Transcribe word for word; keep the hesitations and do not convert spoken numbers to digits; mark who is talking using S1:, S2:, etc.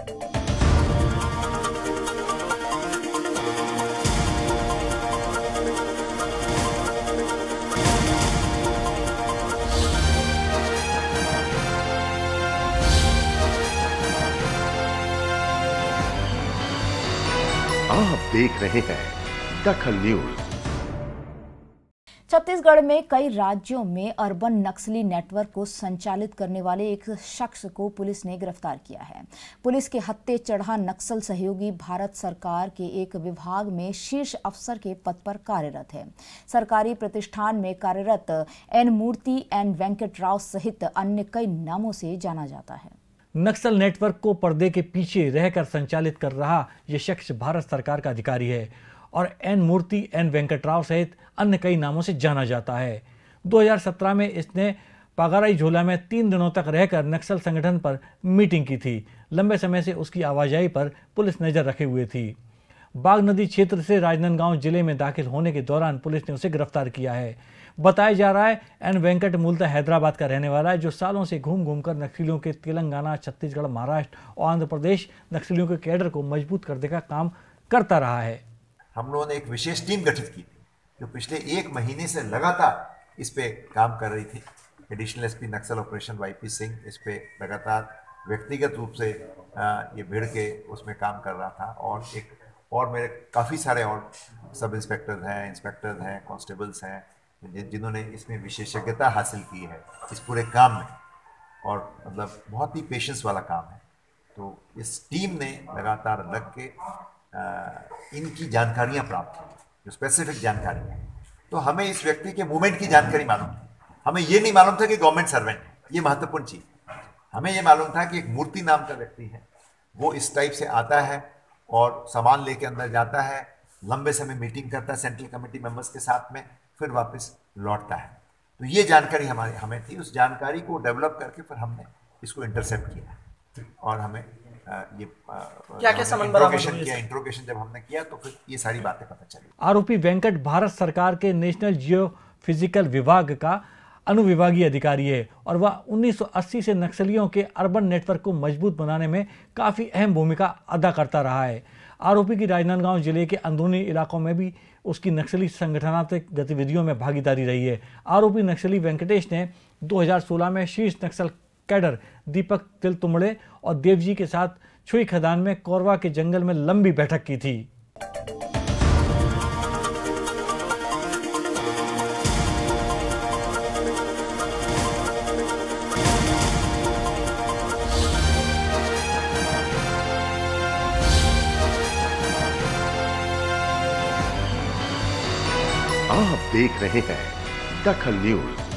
S1: आप देख रहे हैं दखल न्यूज।
S2: छत्तीसगढ़ में कई राज्यों में अर्बन नक्सली नेटवर्क को संचालित करने वाले एक शख्स को पुलिस ने गिरफ्तार किया है। पुलिस के हत्थे चढ़ा नक्सल सहयोगी भारत सरकार के एक विभाग में शीर्ष अफसर के पद पर कार्यरत है। सरकारी प्रतिष्ठान में कार्यरत एन मूर्ति एन वेंकट राव सहित अन्य कई नामों से जाना जाता है।
S3: नक्सल नेटवर्क को पर्दे के पीछे रहकर संचालित कर रहा ये शख्स भारत सरकार का अधिकारी है और एन मूर्ति एन वेंकटराव सहित अन्य कई नामों से जाना जाता है। दो हज़ार सत्रह में इसने पागाराई झोला में तीन दिनों तक रहकर नक्सल संगठन पर मीटिंग की थी। लंबे समय से उसकी आवाजाही पर पुलिस नजर रखे हुए थी। बाग नदी क्षेत्र से राजनांदगांव जिले में दाखिल होने के दौरान पुलिस ने उसे गिरफ्तार किया है। बताया जा रहा है एन वेंकट मूलतः हैदराबाद का रहने वाला है, जो सालों से घूम घूम कर नक्सलियों के तेलंगाना, छत्तीसगढ़, महाराष्ट्र और आंध्र प्रदेश नक्सलियों के कैडर को मजबूत करने का काम करता रहा है।
S4: हम लोगों ने एक विशेष टीम गठित की थी जो पिछले एक महीने से लगातार इस पे काम कर रही थी। Additional SP Naxal operation YP Singh इस पे लगातार व्यक्तिगत रूप से ये भिड़ के उसमें काम कर रहा था और एक और मेरे काफ़ी सारे और सब इंस्पेक्टर हैं, इंस्पेक्टर हैं, कांस्टेबल्स हैं जिन्होंने इसमें विशेषज्ञता हासिल की है इस पूरे काम में और मतलब बहुत ही पेशेंस वाला काम है। तो इस टीम ने लगातार लग के आ, इनकी जानकारियां प्राप्त की, जो स्पेसिफिक जानकारी है। तो हमें इस व्यक्ति के मूवमेंट की जानकारी मालूम थी। हमें ये नहीं मालूम था कि गवर्नमेंट सर्वेंट है, ये महत्वपूर्ण चीज़। हमें ये मालूम था कि एक मूर्ति नाम का व्यक्ति है, वो इस टाइप से आता है और सामान लेके अंदर जाता है, लंबे समय मीटिंग करता है सेंट्रल कमेटी मेंबर्स के साथ में, फिर वापस लौटता है। तो ये जानकारी हमारे हमें थी। उस जानकारी को डेवलप करके फिर हमने इसको इंटरसेप्ट किया और हमें ये क्या क्या इंट्रोगेशन किया। इंट्रोगेशन जब हमने किया तो फिर ये सारी बातें पता चली।
S3: आरोपी वेंकट भारत सरकार के नेशनल जियो फिजिकल विभाग का अनुविभागीय अधिकारी है और वह उन्नीस सौ अस्सी से नक्सलियों के अर्बन नेटवर्क को मजबूत बनाने में काफ़ी अहम भूमिका अदा करता रहा है। आरोपी की राजनांदगांव जिले के अंदरूनी इलाकों में भी उसकी नक्सली संगठनात्मक गतिविधियों में भागीदारी रही है। आरोपी नक्सली वेंकटेश ने दो हज़ार सोलह में शीर्ष नक्सल कैडर दीपक तिलतुमड़े और देवजी के साथ छुई खदान में कोरवा के जंगल में लंबी बैठक की थी।
S1: आप देख रहे हैं दखल न्यूज।